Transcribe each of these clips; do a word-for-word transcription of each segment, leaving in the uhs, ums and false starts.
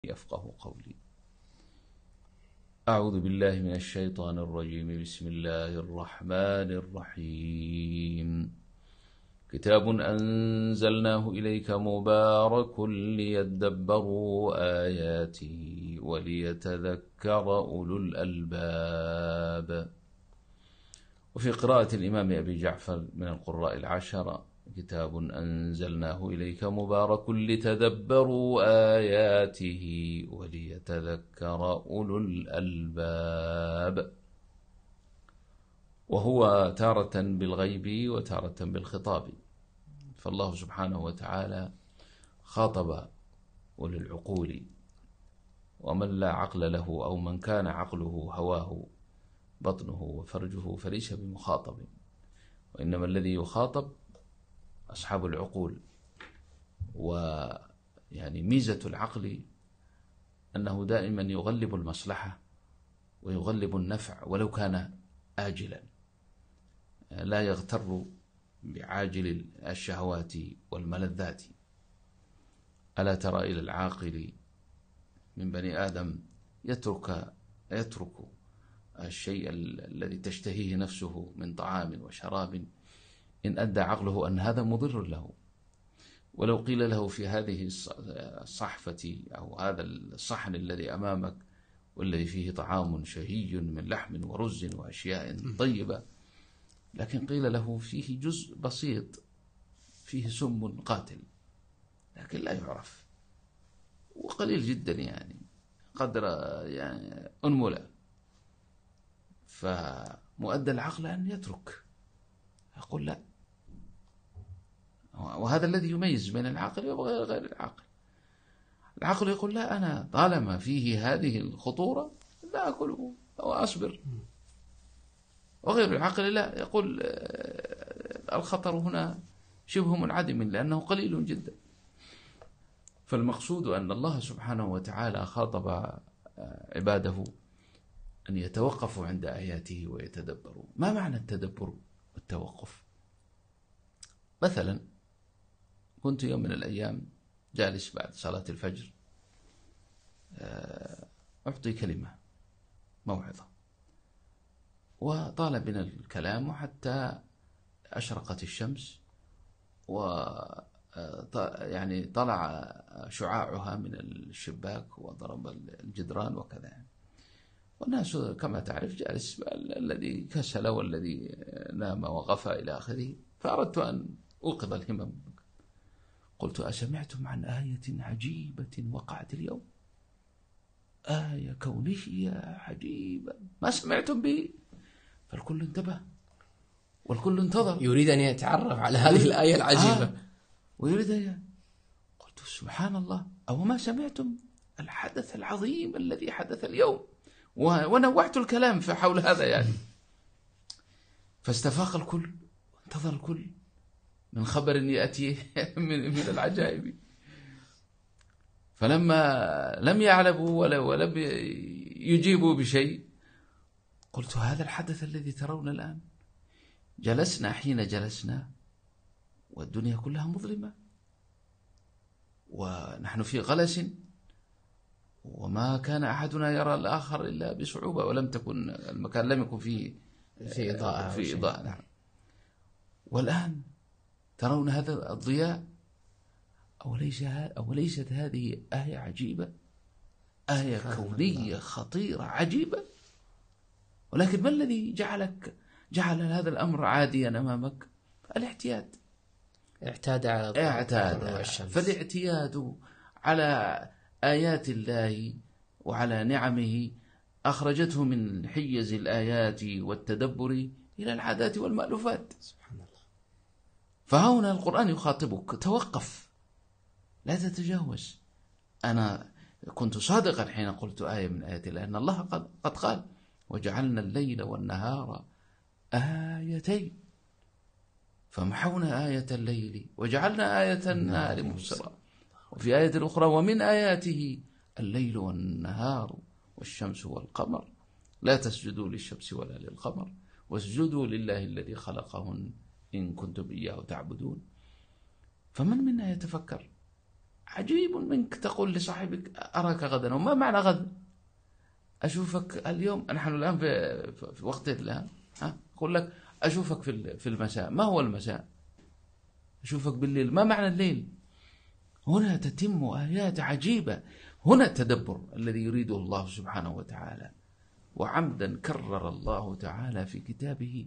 يفقه قولي. أعوذ بالله من الشيطان الرجيم. بسم الله الرحمن الرحيم. كتاب أنزلناه إليك مبارك ليدبروا آياته وليتذكر أولو الألباب. وفي قراءة الإمام أبي جعفر من القراء العشرة: كتاب أنزلناه إليك مبارك لتدبروا آياته وليتذكر أولو الألباب. وهو تارة بالغيب وتارة بالخطاب، فالله سبحانه وتعالى خاطب أولي العقول، ومن لا عقل له أو من كان عقله هواه بطنه وفرجه فليس بمخاطب، وإنما الذي يخاطب أصحاب العقول. ويعني ميزة العقل أنه دائما يغلب المصلحة ويغلب النفع ولو كان آجلا، لا يغتر بعاجل الشهوات والملذات. ألا ترى إلى العاقل من بني آدم يترك يترك الشيء الذي تشتهيه نفسه من طعام وشراب إن أدى عقله أن هذا مضر له، ولو قيل له في هذه الصحفة أو هذا الصحن الذي أمامك والذي فيه طعام شهي من لحم ورز وأشياء طيبة، لكن قيل له فيه جزء بسيط فيه سم قاتل، لكن لا يعرف وقليل جدا، يعني قدر يعني أنملة، فمؤدى العقل أن يترك، يقول لا. وهذا الذي يميز بين العاقل وغير العاقل. العقل يقول لا، أنا طالما فيه هذه الخطورة لا أكله أو أصبر. وغير العاقل لا، يقول الخطر هنا شبه منعدم لأنه قليل جدا. فالمقصود أن الله سبحانه وتعالى خاطب عباده أن يتوقفوا عند آياته ويتدبروا. ما معنى التدبر والتوقف؟ مثلا كنت يوم من الأيام جالس بعد صلاة الفجر أعطي كلمة موعظة، وطال بنا الكلام حتى أشرقت الشمس، و يعني طلع شعاعها من الشباك وضرب الجدران وكذا، والناس كما تعرف جالس الذي كسل والذي نام وغفى إلى آخره. فأردت أن أوقظ الهمم، قلت: أسمعتم عن آية عجيبة وقعت اليوم؟ آية كونية عجيبة ما سمعتم به؟ فالكل انتبه والكل انتظر، يريد أن يتعرف على هذه الآية العجيبة. آه ويريد أن... قلت: سبحان الله، أو ما سمعتم الحدث العظيم الذي حدث اليوم؟ ونوعت الكلام في حول هذا يعني. فاستفاق الكل وانتظر الكل من خبر يأتي من العجائب. فلما لم يعلموا ولم يجيبوا بشيء، قلت: هذا الحدث الذي ترون الآن. جلسنا حين جلسنا والدنيا كلها مظلمة ونحن في غلس، وما كان أحدنا يرى الآخر إلا بصعوبة، ولم تكن المكان لم يكن فيه في إضاءة في إضاءة نعم. والآن ترون هذا الضياء. أوليس أوليست هذه آية عجيبة، آية كونية خطيرة عجيبة؟ ولكن ما الذي جعلك جعل هذا الأمر عاديا أمامك؟ الاعتياد. اعتاد على اعتاد فالاعتياد على آيات الله وعلى نعمه أخرجته من حيز الآيات والتدبر إلى العادات والمألوفات. سبحان الله. فهنا القرآن يخاطبك: توقف، لا تتجاوز. أنا كنت صادقا حين قلت آية من آيات الله، أن الله قد قال: وجعلنا الليل والنهار آيتين فمحونا آية الليل وجعلنا آية النهار مبصرة. وفي آية أخرى: ومن آياته الليل والنهار والشمس والقمر لا تسجدوا للشمس ولا للقمر واسجدوا لله الذي خلقهن إن كنتم إياه تعبدون. فمن منا يتفكر عجيب منك تقول لصاحبك أراك غدا. وما معنى غد؟ أشوفك اليوم، نحن الآن في, في وقت الآن، أقول لك أشوفك في في المساء. ما هو المساء؟ أشوفك بالليل. ما معنى الليل؟ هنا تتم آيات عجيبة. هنا التدبر الذي يريده الله سبحانه وتعالى، وعمدا كرر الله تعالى في كتابه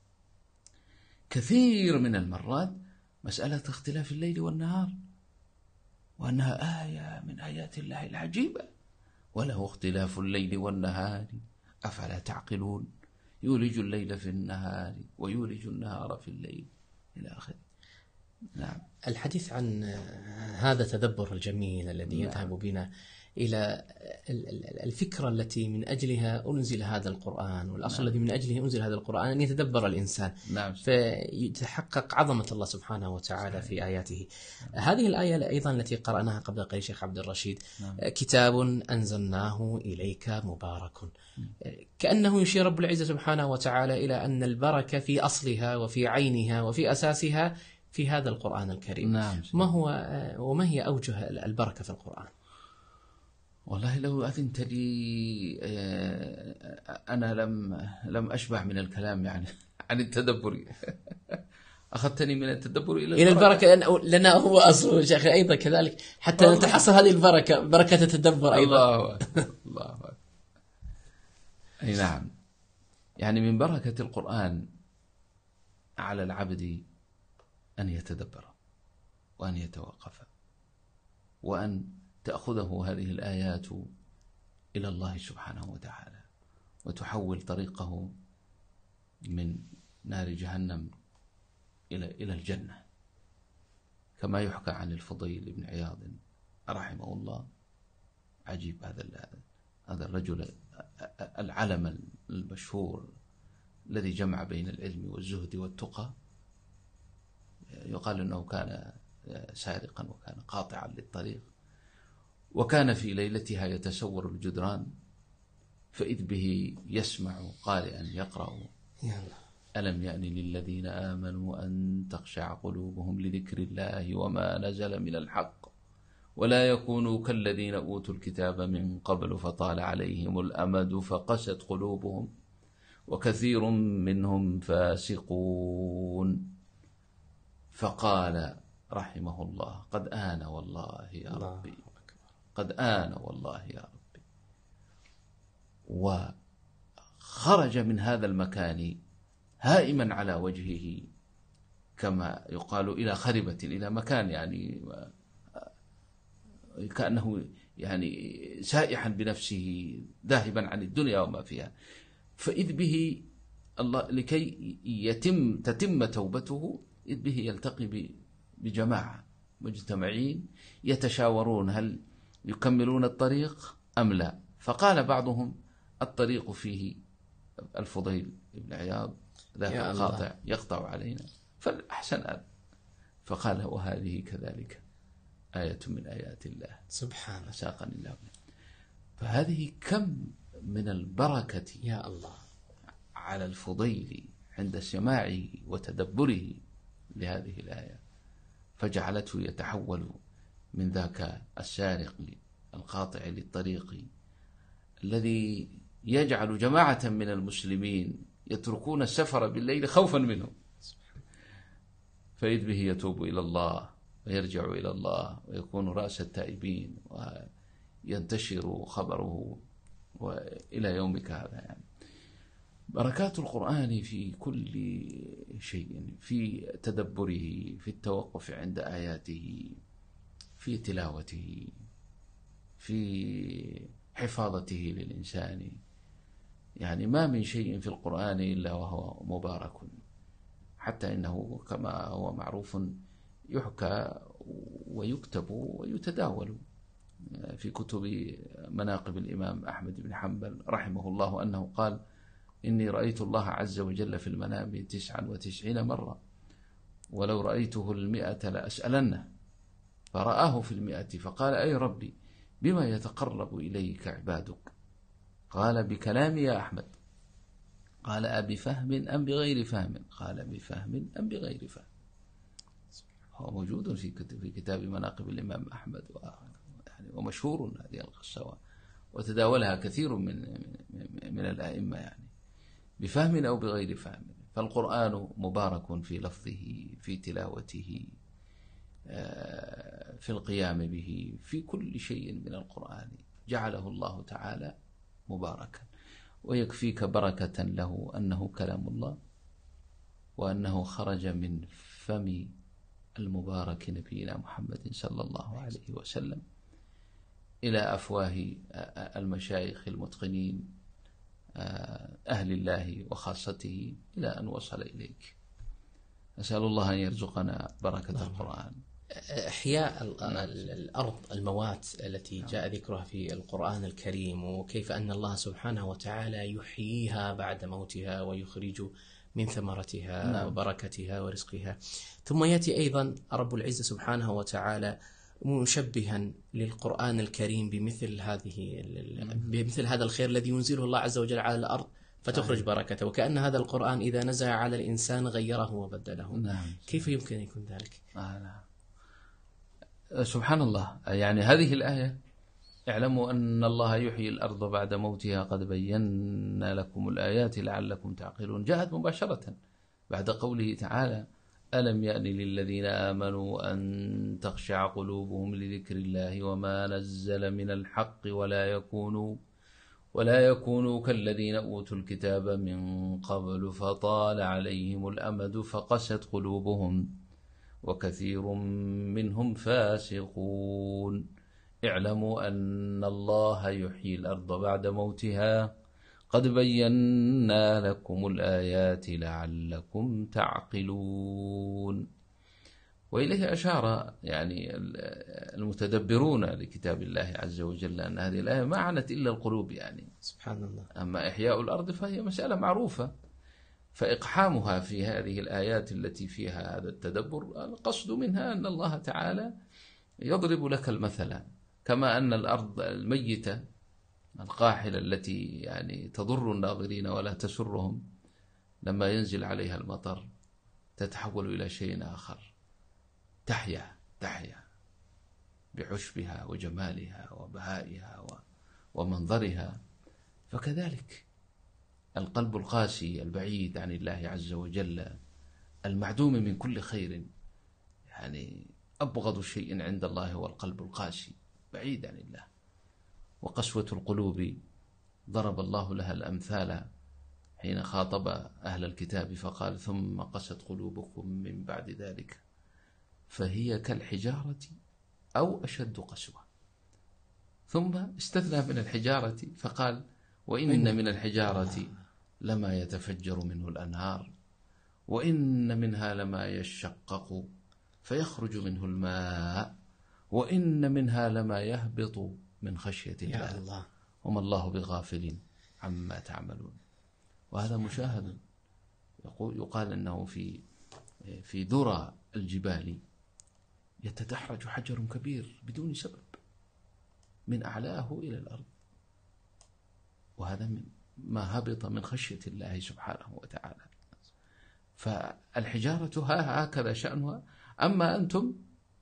كثير من المرات مسألة اختلاف الليل والنهار، وأنها آية من آيات الله العجيبة. وله اختلاف الليل والنهار أفلا تعقلون يولج الليل في النهار ويولج النهار في الليل إلى آخره. نعم. الحديث عن هذا التدبر الجميل الذي نعم. يذهب بنا إلى الفكرة التي من أجلها أنزل هذا القرآن، والأصل نعم. الذي من أجله أنزل هذا القرآن أن يتدبر الإنسان. نعم. فيتحقق عظمة الله سبحانه وتعالى صحيح. في آياته. نعم. هذه الآية أيضا التي قرأناها قبل قليل شيخ عبد الرشيد، نعم. كتاب أنزلناه إليك مبارك، كأنه يشير رب العزة سبحانه وتعالى إلى أن البركة في أصلها وفي عينها وفي أساسها في هذا القرآن الكريم. نعم. ما هو وما هي أوجه البركة في القرآن؟ والله لو أذنت لي أنا لم لم أشبع من الكلام يعني عن التدبر. أخذتني من التدبر إلى إلى البركة، لنا هو أصل شيخ أيضا كذلك، حتى نتحصل هذه البركة، بركة التدبر أيضا. الله أكبر. الله أكبر. أي نعم. يعني من بركة القرآن على العبد أن يتدبر وأن يتوقف، وأن تأخذه هذه الآيات إلى الله سبحانه وتعالى، وتحول طريقه من نار جهنم إلى إلى الجنة، كما يحكى عن الفضيل بن عياض رحمه الله. عجيب هذا هذا الرجل العلم المشهور الذي جمع بين العلم والزهد والتقى. يقال أنه كان سارقا وكان قاطعا للطريق، وكان في ليلتها يتسور الجدران، فإذ به يسمع قارئا يقرأ ألم يأن للذين آمنوا أن تخشع قلوبهم لذكر الله وما نزل من الحق ولا يكونوا كالذين أوتوا الكتاب من قبل فطال عليهم الأمد فقست قلوبهم وكثير منهم فاسقون. فقال رحمه الله قد آن والله يا ربي، قد آن والله يا ربي. وخرج من هذا المكان هائما على وجهه كما يقال إلى خربة، إلى مكان يعني كأنه يعني سائحا بنفسه ذاهبا عن الدنيا وما فيها. فإذ به الله لكي يتم تتم توبته، إذ به يلتقي بجماعة مجتمعين يتشاورون هل يكملون الطريق أم لا. فقال بعضهم الطريق فيه الفضيل بن عياض ذاك القاطع يقطع علينا فالأحسن أن. فقال وهذه كذلك آية من آيات الله سبحانه ساقني الله. فهذه كم من البركة يا الله على الفضيل عند سماعه وتدبره لهذه الآية، فجعلته يتحول من ذاك السارق القاطع للطريق الذي يجعل جماعة من المسلمين يتركون السفر بالليل خوفا منه، فإذ به يتوب إلى الله ويرجع إلى الله ويكون رأس التائبين وينتشر خبره وإلى يومك هذا. يعني بركات القرآن في كل شيء، في تدبره، في التوقف عند آياته، في تلاوته، في حفاظته للإنسان. يعني ما من شيء في القرآن إلا وهو مبارك، حتى إنه كما هو معروف يحكى ويكتب ويتداول في كتب مناقب الإمام أحمد بن حنبل رحمه الله أنه قال إني رأيت الله عز وجل في المنام تسعا وتسعين مرة ولو رأيته المئة لأسألنه، فرآه في المئة فقال أي ربي بما يتقرب إليك عبادك؟ قال بكلامي يا أحمد. قال أبفهم أم بغير فهم؟ قال بفهم أم بغير فهم. هو موجود في في كتاب مناقب الإمام أحمد، يعني ومشهور هذه القصة، وتداولها كثير من من الأئمة يعني بفهم أو بغير فهم. فالقرآن مبارك في لفظه، في تلاوته، في القيام به، في كل شيء من القرآن جعله الله تعالى مباركا. ويكفيك بركة له أنه كلام الله، وأنه خرج من فم المبارك نبينا محمد صلى الله عليه وسلم إلى أفواه المشايخ المتقنين أهل الله وخاصته إلى أن وصل إليك. أسأل الله أن يرزقنا بركة القرآن. إحياء الأرض، الموات التي جاء ذكرها في القرآن الكريم، وكيف أن الله سبحانه وتعالى يحييها بعد موتها ويخرج من ثمرتها نعم. وبركتها ورزقها. ثم يأتي أيضا رب العزة سبحانه وتعالى مشبها للقرآن الكريم بمثل هذه بمثل هذا الخير الذي ينزله الله عز وجل على الأرض فتخرج بركته، وكأن هذا القرآن إذا نزل على الإنسان غيره وبدله. نعم. كيف يمكن أن يكون ذلك؟ آه نعم. سبحان الله. يعني هذه الآية: اعلموا أن الله يحيي الأرض بعد موتها قد بينا لكم الآيات لعلكم تعقلون، جاءت مباشرة بعد قوله تعالى: ألم يأن للذين آمنوا أن تخشع قلوبهم لذكر الله وما نزل من الحق ولا يكونوا ولا يكونوا كالذين أوتوا الكتاب من قبل فطال عليهم الأمد فقست قلوبهم وكثير منهم فاسقون. اعلموا أن الله يحيي الأرض بعد موتها قد بينا لكم الآيات لعلكم تعقلون. وإليه أشار يعني المتدبرون لكتاب الله عز وجل أن هذه الآية ما عنت إلا القلوب يعني سبحان الله. أما إحياء الأرض فهي مسألة معروفة، فإقحامها في هذه الآيات التي فيها هذا التدبر القصد منها أن الله تعالى يضرب لك المثل، كما أن الأرض الميتة القاحلة التي يعني تضر الناظرين ولا تسرهم لما ينزل عليها المطر تتحول إلى شيء آخر، تحيا تحيا بعشبها وجمالها وبهائها ومنظرها. فكذلك القلب القاسي البعيد عن الله عز وجل المعدوم من كل خير، يعني أبغض شيء عند الله هو القلب القاسي بعيد عن الله. وقسوة القلوب ضرب الله لها الأمثال حين خاطب أهل الكتاب فقال: ثم قست قلوبكم من بعد ذلك فهي كالحجارة أو أشد قسوة. ثم استثنى من الحجارة فقال: وإن من الحجارة لما يتفجر منه الأنهار وإن منها لما يشقق فيخرج منه الماء وإن منها لما يهبط من خشية الله, الله وما الله بغافل عما تعملون. وهذا مشاهد. يقال أنه في في ذرى الجبال يتدحرج حجر كبير بدون سبب من أعلاه إلى الأرض، وهذا من ما هبط من خشية الله سبحانه وتعالى. فالحجارة هكذا شأنها. أما أنتم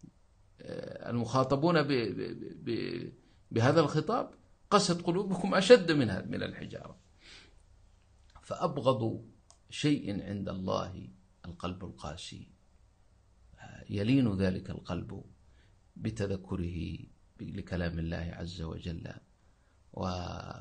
المخاطبون ب ب ب بهذا الخطاب قست قلوبكم أشد من من الحجارة. فأبغض شيء عند الله القلب القاسي، يلين ذلك القلب بتذكره لكلام الله عز وجل. و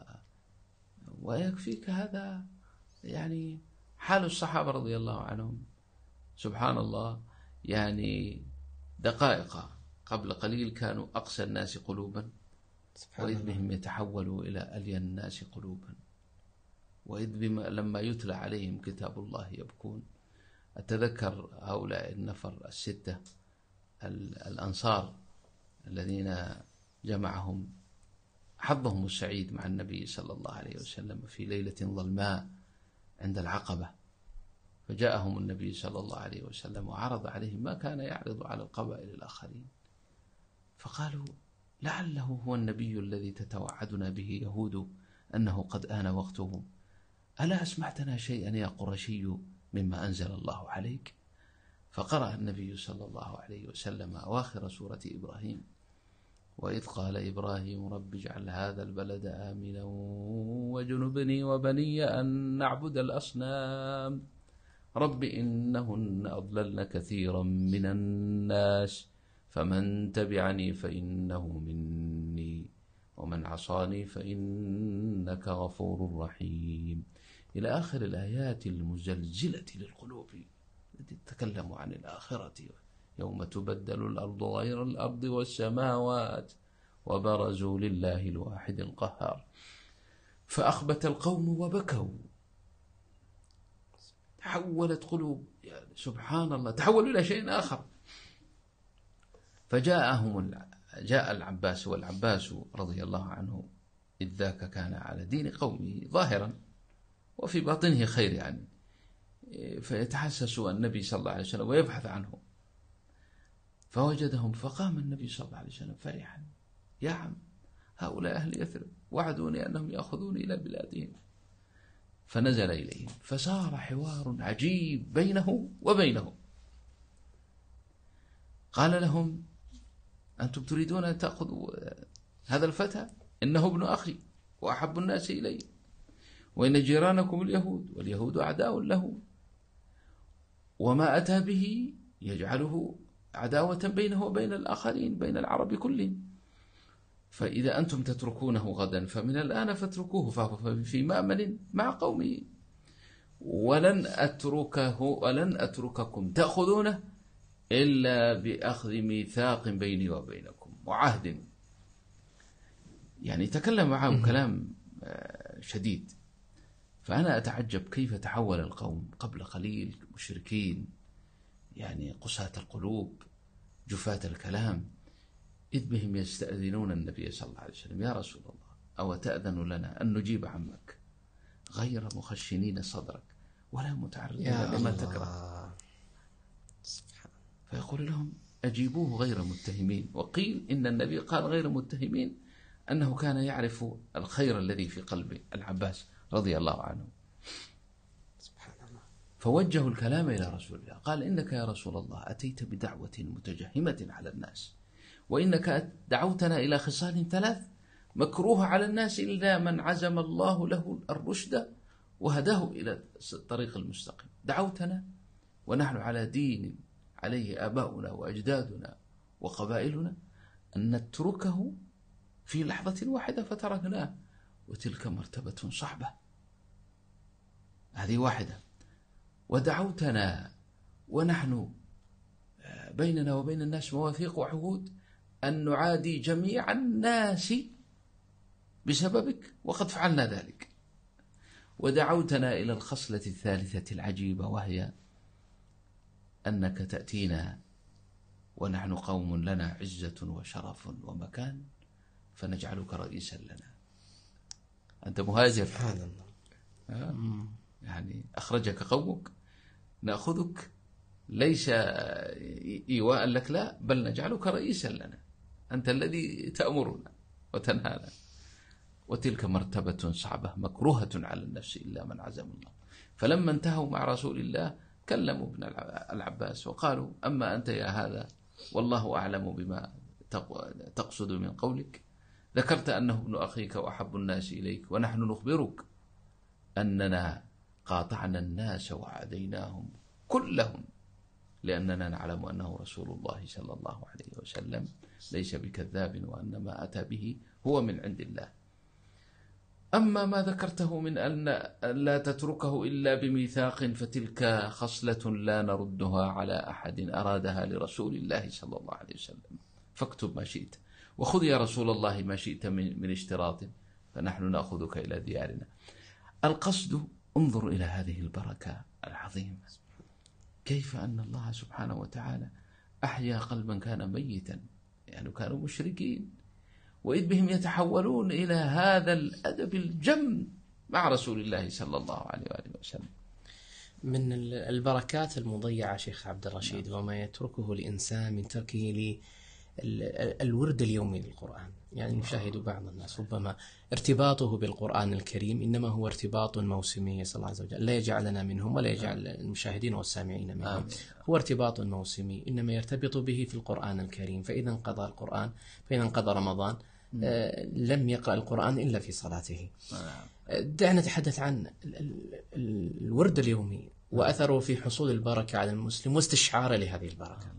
ويكفيك هذا يعني حال الصحابة رضي الله عنهم. سبحان الله، يعني دقائق قبل قليل كانوا أقسى الناس قلوبا، وإذ بهم يتحولوا إلى ألين الناس قلوبا، وإذ بما لما يتلى عليهم كتاب الله يبكون. أتذكر هؤلاء النفر الستة الأنصار الذين جمعهم حظهم السعيد مع النبي صلى الله عليه وسلم في ليلة ظلماء عند العقبة، فجاءهم النبي صلى الله عليه وسلم وعرض عليهم ما كان يعرض على القبائل الآخرين، فقالوا: لعله هو النبي الذي تتوعدنا به يهود أنه قد آن وقته، ألا أسمعتنا شيئا يا قرشي مما أنزل الله عليك؟ فقرأ النبي صلى الله عليه وسلم أواخر سورة إبراهيم: وإذ قال إبراهيم رب اجعل هذا البلد آمنا وجنبني وبني أن نعبد الأصنام رب إنهن أضللن كثيرا من الناس فمن تبعني فإنه مني ومن عصاني فإنك غفور رحيم، إلى آخر الآيات المزلزلة للقلوب التي تتكلم عن الآخرة: يوم تبدل الأرض غير الأرض والسماوات وبرزوا لله الواحد القهار. فأخبت القوم وبكوا، تحولت قلوب، يعني سبحان الله، تحولوا إلى شيء آخر. فجاءهم جاء العباس، والعباس رضي الله عنه إذ ذاك كان على دين قومه ظاهرا وفي باطنه خير، يعني فيتحسس النبي صلى الله عليه وسلم ويبحث عنه، فوجدهم فقام النبي صلى الله عليه وسلم فرحا: يا عم، هؤلاء أهل يثرب وعدوني أنهم يأخذوني إلى بلادهم. فنزل إليهم فصار حوار عجيب بينه وبينهم. قال لهم: أنتم تريدون أن تأخذوا هذا الفتى؟ إنه ابن أخي وأحب الناس إلي، وإن جيرانكم اليهود واليهود أعداء له، وما أتى به يجعله عداوة بينه وبين الآخرين، بين العرب كلهم. فإذا أنتم تتركونه غدا فمن الآن فاتركوه، فهو في مأمن مع قومه، ولن أتركه ولن أترككم تأخذونه إلا بأخذ ميثاق بيني وبينكم وعهد. يعني تكلم معهم كلام شديد. فأنا أتعجب كيف تحول القوم قبل قليل مشركين، يعني قساة القلوب، جفاة الكلام، إذ بهم يستأذنون النبي صلى الله عليه وسلم: يا رسول الله، أو تأذن لنا أن نجيب عمك غير مخشنين صدرك ولا متعرضين لما تكره؟ فيقول لهم: أجيبوه غير متهمين. وقيل إن النبي قال غير متهمين أنه كان يعرف الخير الذي في قلب العباس رضي الله عنه. فوجهوا الكلام إلى رسول الله، قال: إنك يا رسول الله أتيت بدعوة متجهمة على الناس، وإنك دعوتنا إلى خصال ثلاث مكروه على الناس إلا من عزم الله له الرشد وهداه إلى الطريق المستقيم. دعوتنا ونحن على دين عليه آباؤنا وأجدادنا وقبائلنا أن نتركه في لحظة واحدة فتركناه، وتلك مرتبة صعبة. هذه واحدة. ودعوتنا ونحن بيننا وبين الناس مواثيق وعهود أن نعادي جميع الناس بسببك، وقد فعلنا ذلك. ودعوتنا إلى الخصلة الثالثة العجيبة، وهي أنك تأتينا ونحن قوم لنا عزة وشرف ومكان فنجعلك رئيسا لنا. أنت مهاجر، آه. يعني أخرجك قومك، نأخذك ليس إيواء لك، لا، بل نجعلك رئيسا لنا، أنت الذي تأمرنا وتنهانا. وتلك مرتبة صعبة مكروهة على النفس إلا من عزم الله. فلما انتهوا مع رسول الله كلموا ابن العباس وقالوا: أما أنت يا هذا والله أعلم بما تقصد من قولك، ذكرت أنه ابن أخيك وأحب الناس إليك، ونحن نخبرك أننا قاطعنا الناس وعاديناهم كلهم، لأننا نعلم أنه رسول الله صلى الله عليه وسلم ليس بكذاب، وأن ما أتى به هو من عند الله. أما ما ذكرته من أن لا تتركه إلا بميثاق فتلك خصلة لا نردها على أحد أرادها لرسول الله صلى الله عليه وسلم، فاكتب ما شئت وخذ يا رسول الله ما شئت من, من اشتراط، فنحن نأخذك إلى ديارنا. القصد، انظر إلى هذه البركة العظيمة، كيف أن الله سبحانه وتعالى أحيا قلبا كان ميتا، يعني كانوا مشركين، وإذ بهم يتحولون إلى هذا الأدب الجم مع رسول الله صلى الله عليه وآله وسلم. من البركات المضيعة شيخ عبد الرشيد، نعم. وما يتركه الإنسان من تركه للورد اليومي للقرآن، يعني نشاهد بعض الناس ربما ارتباطه بالقرآن الكريم إنما هو ارتباط موسمي، يسأل الله عز وجل لا يجعلنا منهم ولا يجعل المشاهدين والسامعين منهم. هو ارتباط موسمي إنما يرتبط به في القرآن الكريم، فإذا انقضى القرآن فإذا انقضى رمضان آه لم يقرأ القرآن إلا في صلاته. دعنا نتحدث عن الورد اليومي وأثره في حصول البركة على المسلم واستشعاره لهذه البركة.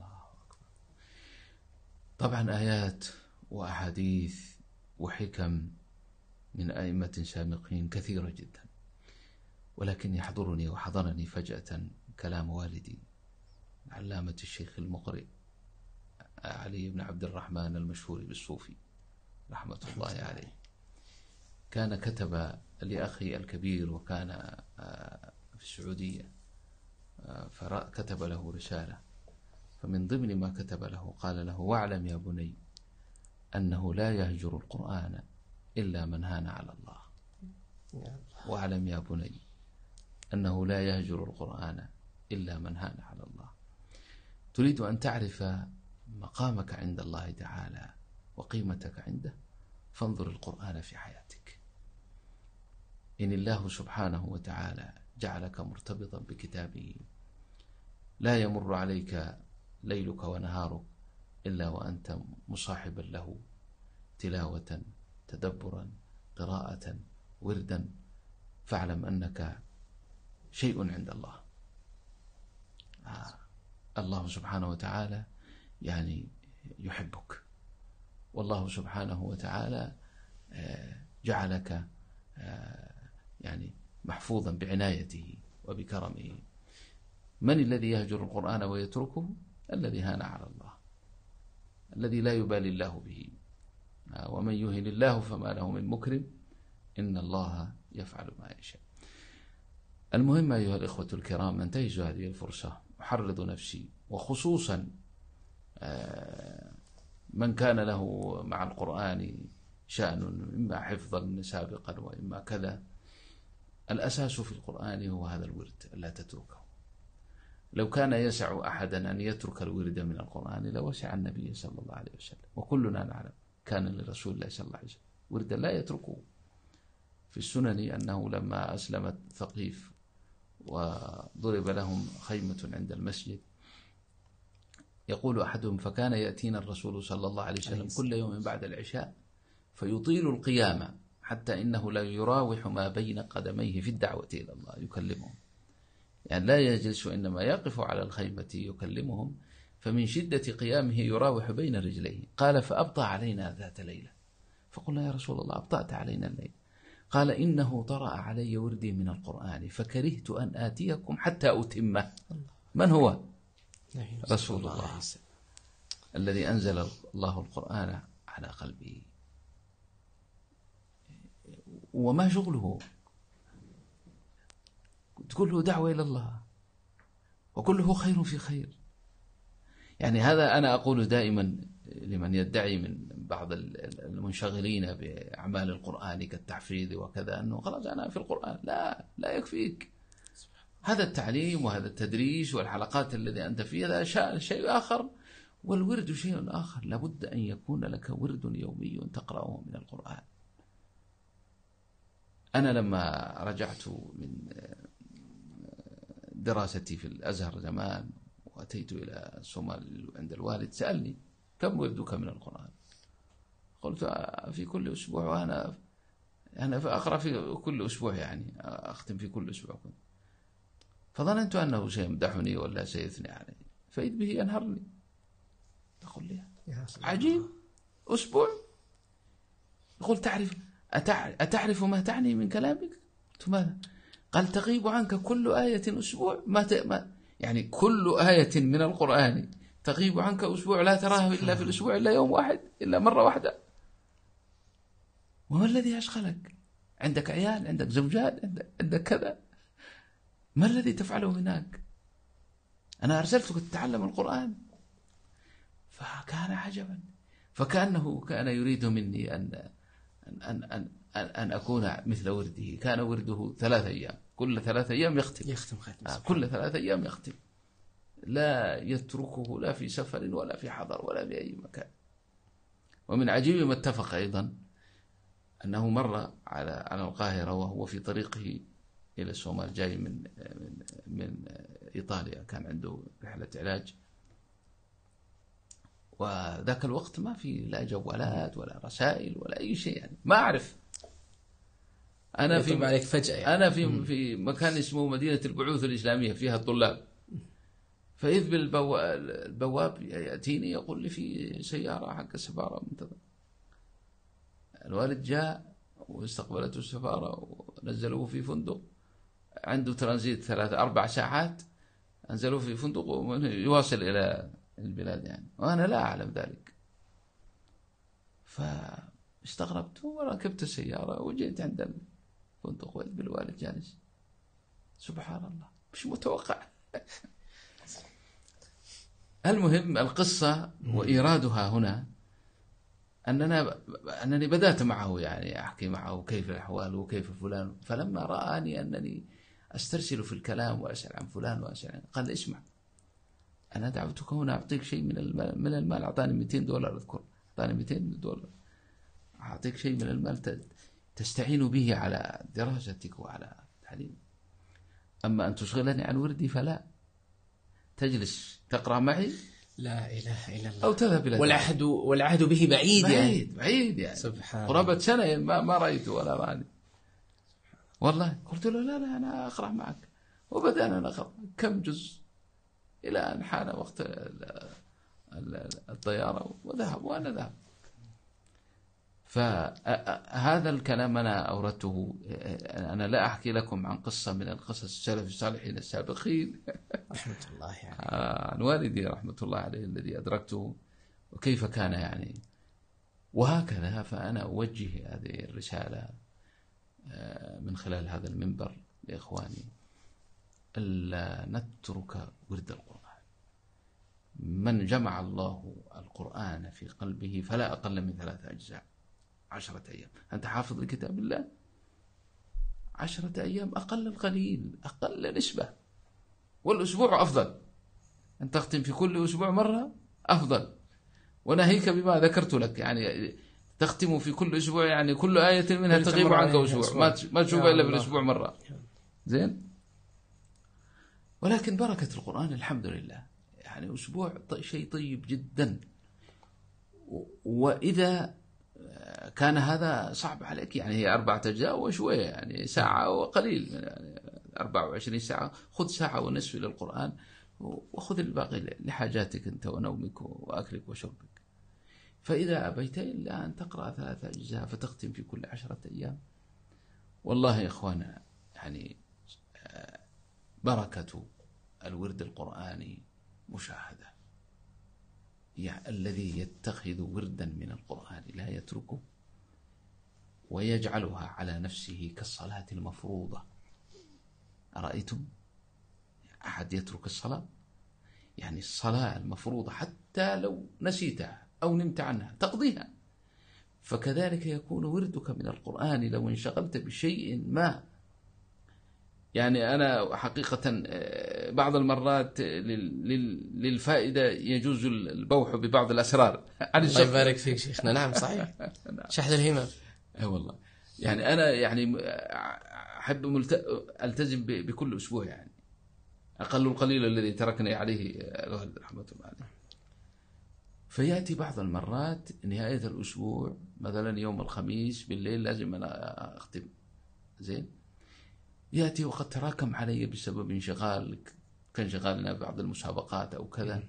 طبعا آيات وأحاديث وحكم من أئمة سابقين كثيرة جدا، ولكن يحضرني وحضرني فجأة كلام والدي علامة الشيخ المقرئ علي بن عبد الرحمن المشهور بالصوفي رحمة الله عليه. كان كتب لأخي الكبير وكان في السعودية، فكتب له رسالة، فمن ضمن ما كتب له قال له: واعلم يا بني أنه لا يهجر القرآن إلا من هان على الله. واعلم يا بني أنه لا يهجر القرآن إلا من هان على الله. تريد أن تعرف مقامك عند الله تعالى وقيمتك عنده، فانظر القرآن في حياتك. إن الله سبحانه وتعالى جعلك مرتبطا بكتابه، لا يمر عليك ليلك ونهارك إلا وأنت مصاحبا له تلاوة، تدبرا، قراءة، وردا، فاعلم أنك شيء عند الله. آه. الله سبحانه وتعالى يعني يحبك، والله سبحانه وتعالى آه جعلك آه يعني محفوظا بعنايته وبكرمه. من الذي يهجر القرآن ويتركه؟ الذي هان على الله، الذي لا يبالي الله به. ومن يهن الله فما له من مكرم، إن الله يفعل ما يشاء. المهم أيها الإخوة الكرام، ننتهز هذه الفرصة أحرض نفسي وخصوصا من كان له مع القرآن شأن إما حفظا سابقا وإما كذا. الأساس في القرآن هو هذا الورد، لا تتركه. لو كان يسع أحدا أن يترك الورد من القرآن لوسع النبي صلى الله عليه وسلم، وكلنا نعلم كان لرسول الله صلى الله عليه وسلم وردا لا يتركه. في السنن أنه لما أسلمت ثقيف وضرب لهم خيمة عند المسجد، يقول أحدهم: فكان يأتينا الرسول صلى الله عليه وسلم كل يوم بعد العشاء فيطيل القيامة حتى إنه لا يراوح ما بين قدميه في الدعوة إلى الله، يكلمهم، يعني لا يجلس إنما يقف على الخيمة يكلمهم، فمن شدة قيامه يراوح بين رجليه. قال: فأبطأ علينا ذات ليلة، فقلنا: يا رسول الله أبطأت علينا الليل؟ قال: إنه طرأ علي وردي من القرآن فكرهت أن آتيكم حتى أتمه. من هو؟ رسول الله الذي أنزل الله القرآن على قلبه. وما شغله؟ كله دعوة إلى الله وكله خير في خير. يعني هذا أنا أقول دائما لمن يدعي من بعض المنشغلين بأعمال القرآن كالتحفيظ وكذا أنه خلاص أنا في القرآن. لا لا يكفيك هذا التعليم وهذا التدريس والحلقات الذي أنت فيها، هذا شيء آخر، والورد شيء آخر. لابد أن يكون لك ورد يومي تقرأه من القرآن. أنا لما رجعت من دراستي في الأزهر زمان وأتيت إلى الصومال عند الوالد، سألني: كم وردك من القرآن؟ قلت: في كل أسبوع، وأنا أنا أقرأ في كل أسبوع، يعني أختم في كل أسبوع. فظننت أنه سيمدحني ولا سيثني علي، فإذ به ينهرني. تقول لي: عجيب، أسبوع؟ يقول: تعرف أتعرف ما تعني من كلامك؟ قلت: ماذا؟ قال: تغيب عنك كل آية أسبوع، ما, ت... ما يعني كل آية من القرآن تغيب عنك أسبوع، لا تراها إلا في الأسبوع إلا يوم واحد، إلا مرة واحدة. وما الذي يشغلك؟ عندك عيال، عندك زوجات، عندك, عندك كذا، ما الذي تفعله هناك؟ أنا أرسلتك تتعلم القرآن. فكان عجبا، فكأنه كان يريد مني أن أن أن أن, أن أكون مثل ورده. كان ورده ثلاثة أيام، كل ثلاثة أيام يختم يختم ختم آه كل ثلاثة أيام يختم، لا يتركه لا في سفر ولا في حضر ولا في أي مكان. ومن عجيب ما اتفق أيضا أنه مر على على القاهرة وهو في طريقه إلى الصومال جاي من من من إيطاليا، كان عنده رحلة علاج، وذاك الوقت ما في لا جوالات ولا رسائل ولا أي شيء، يعني ما أعرف. أنا في عليك فجأة يعني. أنا في في مكان اسمه مدينة البعوث الإسلامية فيها الطلاب، فإذ بالبواب يأتيني يقول لي في سيارة حق السفارة منتظر. الوالد جاء واستقبلته السفارة ونزلوه في فندق عنده ترانزيت ثلاث أربع ساعات، أنزلوه في فندق يواصل إلى البلاد يعني، وأنا لا أعلم ذلك. فاستغربت وركبت السيارة وجيت عند الفندق وإذ بالوالد جالس. سبحان الله، مش متوقع. المهم القصة وإيرادها هنا أننا أنني بدأت معه، يعني أحكي معه كيف الأحوال وكيف فلان، فلما رآني أنني أسترسل في الكلام وأسأل عن فلان وأسأل عن، قال اسمع، أنا دعوتك هنا أعطيك شيء من المال، من المال أعطاني مئتين دولار أذكر، أعطاني مئتين دولار، أعطيك شيء من المال تستعين به على دراستك وعلى تعليمك، أما أن تشغلني عن وردي فلا، تجلس تقرأ معي لا إله إلا الله أو تذهب إلى والعهد والعهد به بعيد بعيد يعني بعيد يعني سبحان قرابة سنة ما ما رأيته ولا راني. والله قلت له لا لا أنا أقرأ معك، وبدأنا نقرأ كم جزء إلى أن حان وقت الطيارة وذهب وأنا ذهب. فهذا الكلام أنا أوردته، أنا لا أحكي لكم عن قصة من القصص السلف الصالحين السابقين رحمة الله يعني. عن والدي رحمة الله عليه الذي أدركته وكيف كان يعني، وهكذا. فأنا أوجه هذه الرسالة من خلال هذا المنبر لإخواني، ألا نترك ورد القرآن. من جمع الله القرآن في قلبه فلا أقل من ثلاثة أجزاء عشرة أيام. أنت حافظ لكتاب الله عشرة أيام أقل القليل، أقل نسبة، والأسبوع أفضل. أن تختم في كل أسبوع مرة أفضل، وناهيك بما ذكرت لك، يعني تختم في كل أسبوع، يعني كل آية منها تغيب عنك أسبوع، ما ما تشوفها إلا في الأسبوع مرة. زين. ولكن بركة القرآن الحمد لله، يعني أسبوع شيء طيب جدا. وإذا كان هذا صعب عليك، يعني هي أربعة أجزاء وشوية، يعني ساعة وقليل، يعني أربعة وعشرين ساعة، خذ ساعة ونصف للقرآن وخذ الباقي لحاجاتك أنت ونومك وأكلك وشربك. فإذا أبيت إلا أن تقرأ ثلاثة أجزاء فتختم في كل عشرة أيام، والله يا إخوانا يعني بركة الورد القرآني مشاهدة. يعني الذي يتخذ وردا من القرآن لا يتركه ويجعلها على نفسه كالصلاة المفروضة. أرأيتم أحد يترك الصلاة؟ يعني الصلاة المفروضة حتى لو نسيتها أو نمت عنها تقضيها. فكذلك يكون وردك من القرآن لو انشغلت بشيء ما. يعني أنا حقيقة بعض المرات للفائدة يجوز البوح ببعض الأسرار. الله يبارك فيك شيخنا. نعم صحيح. شحذ الهمم. أي والله. يعني أنا يعني أحب ملت... ألتزم بكل أسبوع، يعني أقل القليل الذي تركني عليه الوالد رحمة الله عليه. فيأتي بعض المرات نهاية الأسبوع مثلا يوم الخميس بالليل لازم أنا أختم. زين. يأتي وقد تراكم علي بسبب انشغال، كان شغالنا بعض المسابقات أو كذا،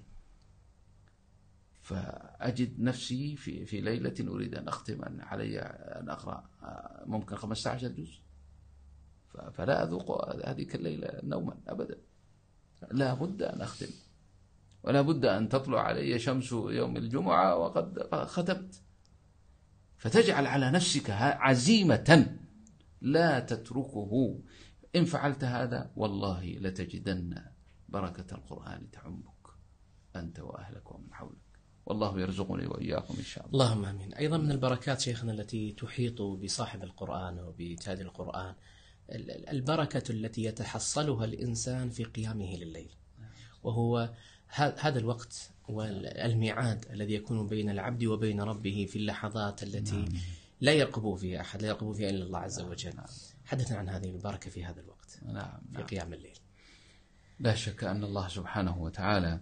فأجد نفسي في في ليلة أريد أن أختم، أن علي أن أقرأ ممكن خمسة عشر جزء، فلا أذوق هذه الليلة نوما أبدا، لا بد أن أختم، ولا بد أن تطلع علي شمس يوم الجمعة وقد ختمت. فتجعل على نفسك عزيمة لا تتركه. إن فعلت هذا والله لتجدن بركة القرآن تعمك أنت وأهلك ومن حولك، والله يرزقني وإياكم إن شاء الله. اللهم آمين. أيضا من البركات شيخنا التي تحيط بصاحب القرآن وبتالي القرآن البركة التي يتحصلها الإنسان في قيامه لليل، وهو هذا الوقت والميعاد الذي يكون بين العبد وبين ربه في اللحظات التي لا يرقب فيها أحد، لا يرقب فيها إلا الله عز وجل. حدثنا عن هذه البركة في هذا الوقت. نعم. في نعم. قيام الليل. لا شك أن الله سبحانه وتعالى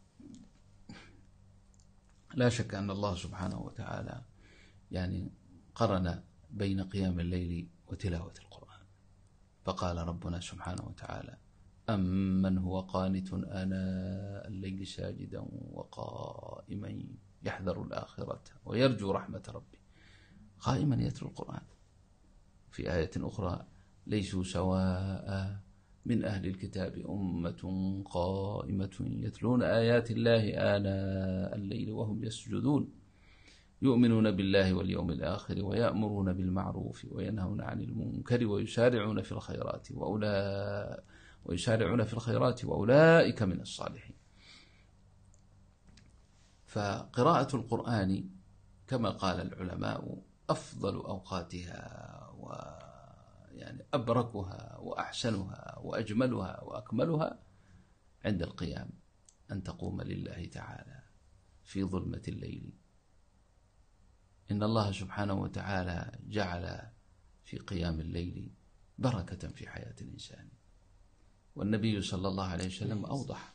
لا شك أن الله سبحانه وتعالى يعني قرن بين قيام الليل وتلاوة القرآن، فقال ربنا سبحانه وتعالى: أمن هو قانت آناء الليل ساجدا وقائما يحذر الآخرة ويرجو رحمة ربه قائما يتلو القرآن. في آية أخرى: ليسوا سواء من أهل الكتاب أمة قائمة يتلون آيات الله آناء الليل وهم يسجدون يؤمنون بالله واليوم الآخر ويأمرون بالمعروف وينهون عن المنكر ويسارعون في الخيرات وأولئك ويسارعون في الخيرات وأولئك من الصالحين. فقراءة القرآن كما قال العلماء أفضل أوقاتها ويعني أبركها وأحسنها وأجملها وأكملها عند القيام، أن تقوم لله تعالى في ظلمة الليل. إن الله سبحانه وتعالى جعل في قيام الليل بركة في حياة الإنسان، والنبي صلى الله عليه وسلم أوضح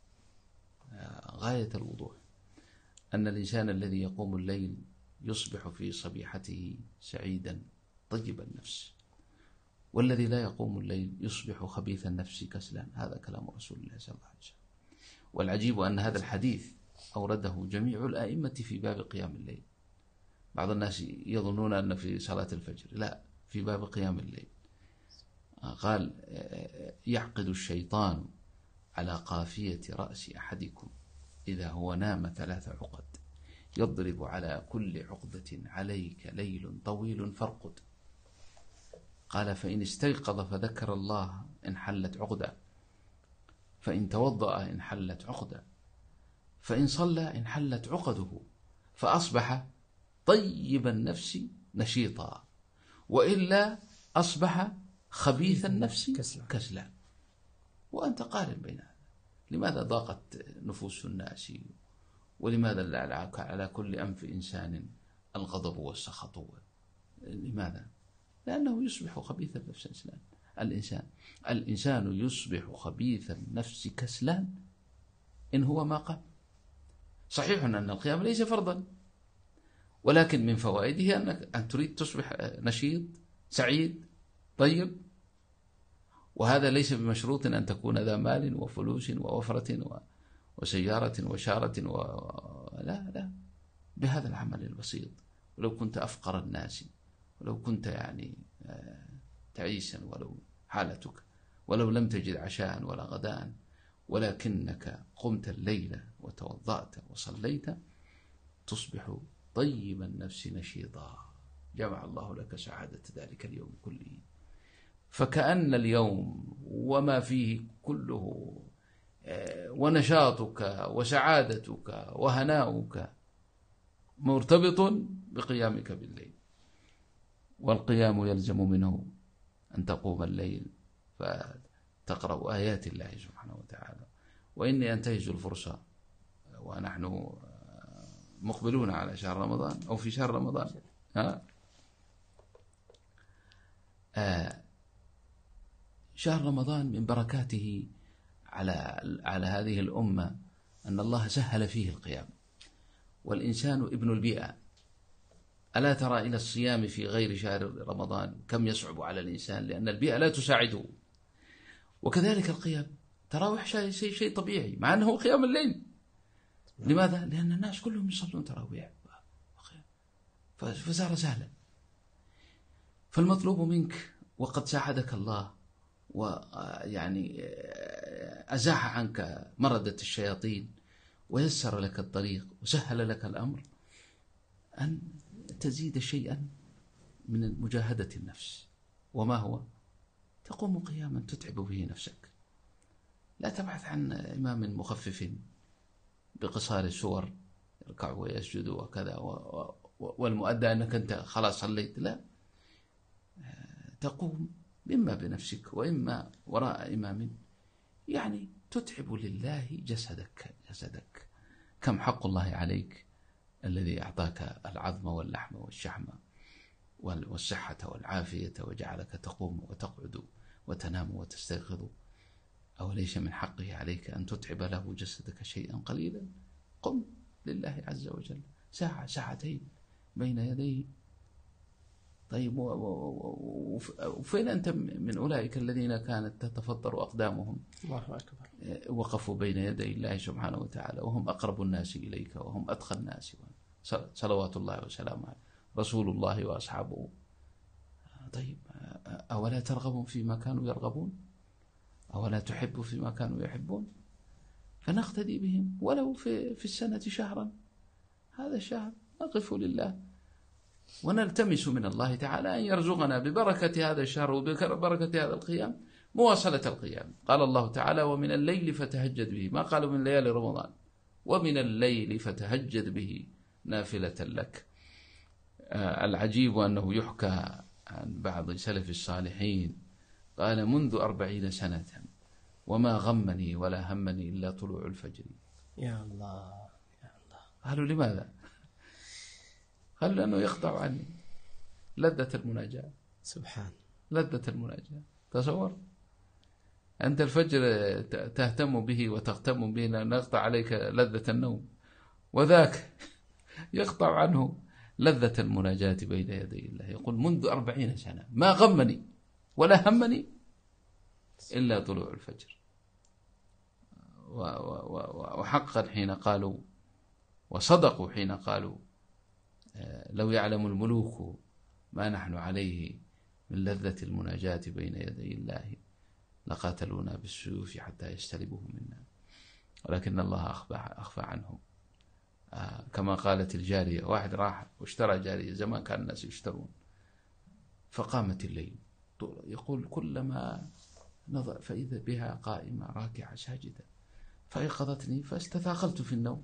غاية الوضوح أن الإنسان الذي يقوم الليل يصبح في صبيحته سعيدا طيب النفس، والذي لا يقوم الليل يصبح خبيث النفس كسلا. هذا كلام رسول الله صلى الله عليه وسلم. والعجيب أن هذا الحديث أورده جميع الآئمة في باب قيام الليل. بعض الناس يظنون أن في صلاة الفجر، لا، في باب قيام الليل. قال: يعقد الشيطان على قافية رأس أحدكم إذا هو نام ثلاث عقد، يضرب على كل عقدة عليك ليل طويل فارقد. قال: فإن استيقظ فذكر الله انحلت عقدة، فإن توضأ انحلت عقدة، فإن صلى انحلت عقده، فأصبح طيب النفس نشيطا، وإلا أصبح خبيث النفس كسلا. وأنت قارن بين هذا. لماذا ضاقت نفوس الناس؟ ولماذا على كل أنف إنسان الغضب والسخط؟ لماذا؟ لأنه يصبح خبيث النفس كسلان. الإنسان الإنسان يصبح خبيث النفس كسلان إن هو ما قام. صحيح أن القيام ليس فرضا، ولكن من فوائده أنك أن تريد تصبح نشيط سعيد طيب، وهذا ليس بمشروط أن تكون ذا مال وفلوس ووفرة وسيارة وشارة و... لا لا بهذا العمل البسيط. ولو كنت أفقر الناس، ولو كنت يعني تعيسا، ولو حالتك، ولو لم تجد عشاء ولا غداء، ولكنك قمت الليل وتوضأت وصليت، تصبح طيب النفس نشيطا. جمع الله لك سعادة ذلك اليوم كله. فكأن اليوم وما فيه كله ونشاطك وسعادتك وهناؤك مرتبط بقيامك بالليل. والقيام يلزم منه أن تقوم الليل فتقرأ آيات الله سبحانه وتعالى. وإني أنتهز الفرصة ونحن مقبلون على شهر رمضان أو في شهر رمضان، ها؟ آه شهر رمضان من بركاته على على هذه الأمة أن الله سهل فيه القيام. والإنسان ابن البيئة. ألا ترى إلى الصيام في غير شهر رمضان كم يصعب على الإنسان، لأن البيئة لا تساعده. وكذلك القيام، تراوح شيء شيء شيء طبيعي، مع أنه قيام الليل. لماذا؟ لأن الناس كلهم يصلون تراويح، فصار سهلا. فالمطلوب منك، وقد ساعدك الله ويعني أزاح عنك مردة الشياطين ويسر لك الطريق وسهل لك الأمر، أن تزيد شيئا من مجاهدة النفس. وما هو؟ تقوم قياما تتعب به نفسك. لا تبحث عن إمام مخفف بقصار السور يركع ويسجد وكذا والمؤدى أنك أنت خلاص صليت. لا، تقوم إما بنفسك وإما وراء إمام يعني تتعب لله جسدك جسدك. كم حق الله عليك الذي أعطاك العظم واللحم والشحم والصحة والعافية وجعلك تقوم وتقعد وتنام وتستيقظ، أوليس من حقه عليك أن تتعب له جسدك شيئا قليلا؟ قم لله عز وجل ساعة ساعتين بين يديه. طيب وفين أنت من أولئك الذين كانت تتفطر أقدامهم الله أكبر وقفوا بين يدي الله سبحانه وتعالى وهم أقرب الناس إليك وهم أتقى الناس، صلوات الله وسلامه عليه، رسول الله وأصحابه. طيب أولا ترغب فيما كانوا يرغبون؟ أولا تحب فيما كانوا يحبون؟ فنقتدي بهم ولو في, في السنة شهرا. هذا الشهر نقف لله ونلتمس من الله تعالى أن يرزقنا ببركة هذا الشهر وببركة هذا القيام مواصلة القيام. قال الله تعالى ومن الليل فتهجد به، ما قالوا من ليالي رمضان، ومن الليل فتهجد به نافلة لك. آه العجيب أنه يحكى عن بعض سلف الصالحين قال منذ أربعين سنة وما غمني ولا همني إلا طلوع الفجر. يا الله يا الله. قالوا لماذا؟ قالوا لأنه يخضع عني لذة المناجاة. سبحان لذة المناجاة. تصور أنت الفجر تهتم به وتغتم به لأن يقطع عليك لذة النوم، وذاك يقطع عنه لذة المناجاة بين يدي الله. يقول منذ أربعين سنة ما غمني ولا همني إلا طلوع الفجر. وحقا حين قالوا وصدقوا حين قالوا لو يعلم الملوك ما نحن عليه من لذة المناجاة بين يدي الله لقاتلونا بالسيوف حتى يستلبوه منا، ولكن الله أخفى, أخفى عنهم. آه كما قالت الجارية، واحد راح واشترى جارية، زمان كان الناس يشترون، فقامت الليل يقول كلما نظر فإذا بها قائمة راكعة ساجدة فأيقظتني فاستثاقلت في النوم،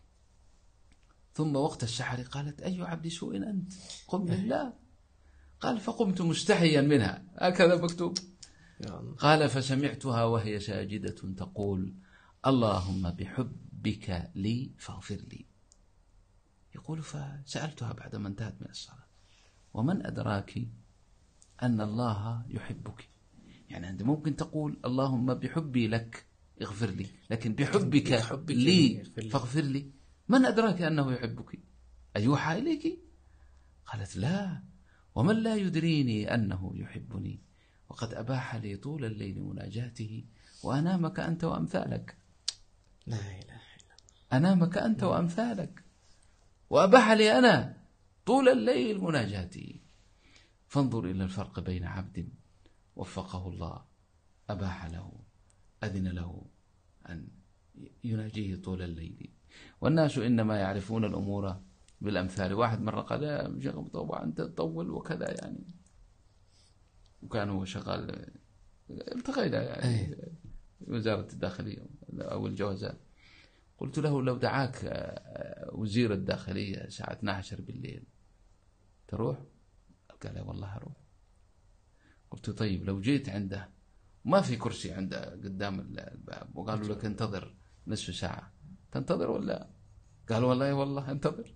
ثم وقت السحر قالت أي عبد سوء أنت قم لله، قال فقمت مستحيا منها، هكذا مكتوب. قال فسمعتها وهي ساجدة تقول اللهم بحبك لي فاغفر لي. يقول فسألتها بعدما انتهت من الصلاة ومن أدراك أن الله يحبك؟ يعني أنت ممكن تقول اللهم بحبي لك اغفر لي، لكن بحبك, بحبك لي فاغفر لي، من أدراك أنه يحبك؟ أيوحى إليك؟ قالت لا، ومن لا يدريني أنه يحبني وقد أباح لي طول الليل مناجاته وأنامك أنت وأمثالك. لا إله إلا الله. أنامك أنت وأمثالك وأباح لي أنا طول الليل مناجاته. فانظر إلى الفرق بين عبد وفقه الله أباح له أذن له أن يناجيه طول الليل، والناس إنما يعرفون الأمور بالأمثال. واحد مرة قال يا شيخ طبعا أنت تطول وكذا يعني، وكان هو شغال التقينا يعني وزارة الداخلية أو الجوازات. قلت له لو دعاك وزير الداخلية الساعة اثنتي عشرة بالليل تروح؟ قال والله أروح. قلت طيب لو جيت عنده ما في كرسي عنده قدام الباب وقالوا لك انتظر نصف ساعة، تنتظر ولا؟ قال والله والله انتظر.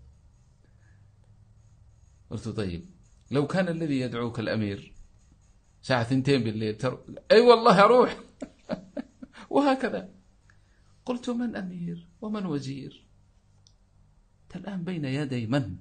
قلت طيب لو كان الذي يدعوك الأمير ساعة ثنتين بالليل تر... أي والله أروح. وهكذا. قلت من أمير ومن وزير؟ الآن بين يدي من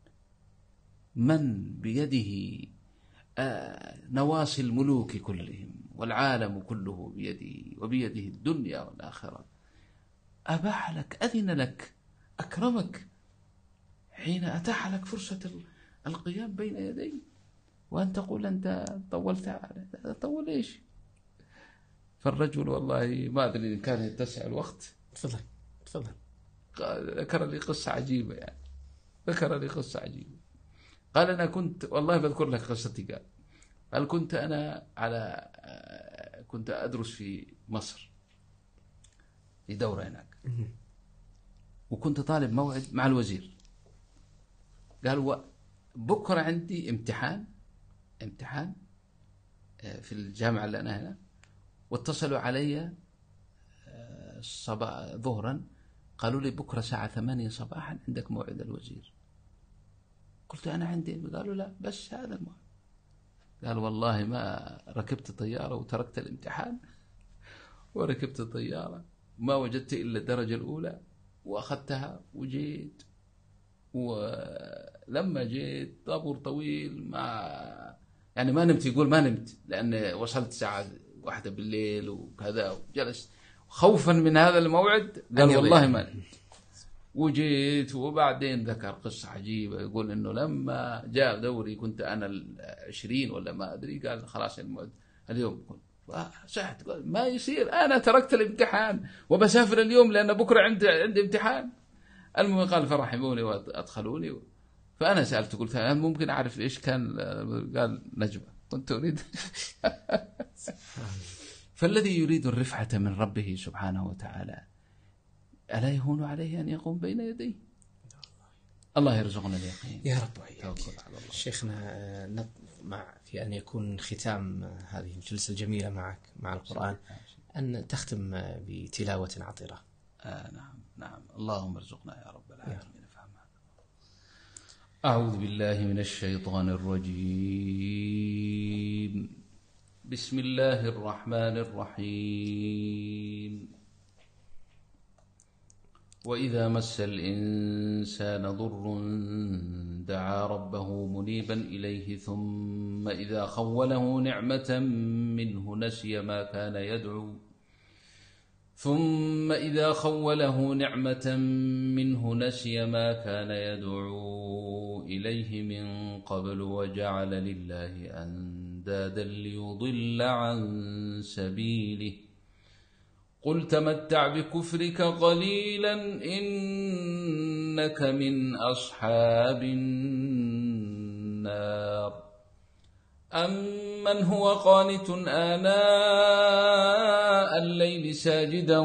من بيده آه نواصي الملوك كلهم والعالم كله بيده وبيده الدنيا والآخرة. أباح لك أذن لك أكرمك حين أتاح لك فرصة القيام بين يدي، وأن تقول أنت طولت على طول إيش؟ فالرجل والله ما أدري إن كان يتسع الوقت. تفضل تفضل. ذكر لي قصة عجيبة يعني، ذكر لي قصة عجيبة. قال أنا كنت والله بذكر لك قصتي. قال قال كنت أنا على كنت أدرس في مصر في دورة هناك، وكنت طالب موعد مع الوزير. قال بكرة عندي امتحان امتحان في الجامعة اللي أنا هنا، واتصلوا علي صباح ظهرا قالوا لي بكرة الساعة ثمانية صباحا عندك موعد الوزير. قلت أنا عندي. قالوا لا بس هذا الموعد. قال والله ما ركبت طيارة وتركت الامتحان وركبت طيارة ما وجدت إلا الدرجة الأولى وأخذتها وجيت. ولما جيت طابور طويل ما يعني ما نمت. يقول ما نمت لأن وصلت ساعة واحدة بالليل وكذا وجلست خوفا من هذا الموعد. قال والله ما نمت وجيت. وبعدين ذكر قصة عجيبة يقول إنه لما جاء دوري كنت أنا العشرين ولا ما أدري. قال خلاص الموعد اليوم. صحت. قال ما يصير أنا تركت الامتحان وبسافر اليوم لأن بكرة عندي عندي امتحان. المهم قال فرحموني وأدخلوني. فأنا سألته قلت هل ممكن أعرف إيش كان؟ قال نجمة كنت أريد. فالذي يريد الرفعة من ربه سبحانه وتعالى ألا يهون عليه أن يقوم بين يديه؟ الله يرزقنا اليقين يا رب وإياك. شيخنا مع في أن يكون ختام هذه الجلسة الجميلة معك مع القرآن أن تختم بتلاوة عطرة. آه نعم نعم. اللهم ارزقنا يا رب العالمين فهمها. أعوذ بالله من الشيطان الرجيم. بسم الله الرحمن الرحيم. وإذا مس الإنسان ضر دعا ربه منيبا إليه ثم إذا خوله نعمة منه نسي ما كان يدعو ثم إذا خوله نعمة منه نسي ما كان يدعو إليه من قبل وجعل لله أندادا ليضل عن سبيله قل تمتع بكفرك قليلا إنك من أصحاب النار. أمن هو قانت آناء الليل ساجدا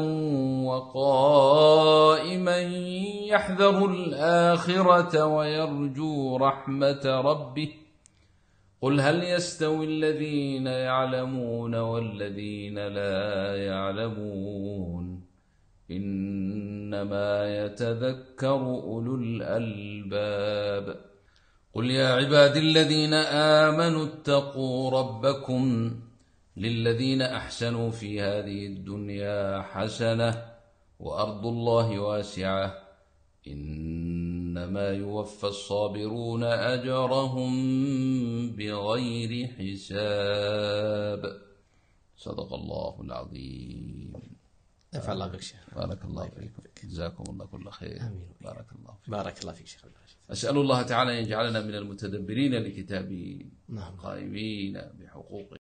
وقائما يحذر الآخرة ويرجو رحمة ربه قل هل يستوي الذين يعلمون والذين لا يعلمون إنما يتذكر أولو الألباب. قل يا عبادي الذين آمنوا اتقوا ربكم للذين أحسنوا في هذه الدنيا حسنة وأرض الله واسعة إنما يوفى الصابرون أجرهم بغير حساب. صدق الله العظيم. نفع الله بك شيخ. بارك الله فيكم. جزاكم الله كل خير. آمين. بارك الله فيك. بارك الله فيك شيخ. أسأل الله تعالى أن يجعلنا من المتدبرين لكتابه نعم. قائمين بحقوقه.